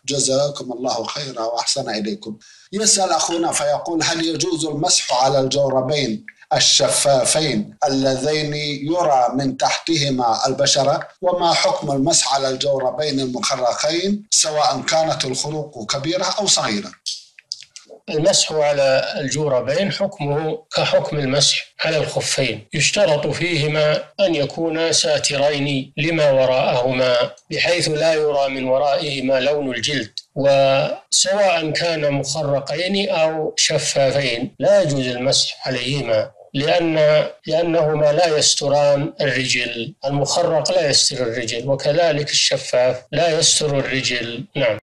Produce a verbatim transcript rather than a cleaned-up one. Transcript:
جزاكم الله خيرا وأحسن إليكم. يسأل أخونا فيقول: هل يجوز المسح على الجوربين الشفافين اللذين يرى من تحتهما البشرة؟ وما حكم المسح على الجوربين المخرقين سواء كانت الخروق كبيرة أو صغيرة؟ المسح على الجوربين حكمه كحكم المسح على الخفين، يشترط فيهما أن يكونا ساترين لما وراءهما بحيث لا يرى من ورائهما لون الجلد، وسواء كان مخرقين أو شفافين لا يجوز المسح عليهما، لأن لأنهما لا يستران الرجل. المخرق لا يستر الرجل، وكذلك الشفاف لا يستر الرجل. نعم.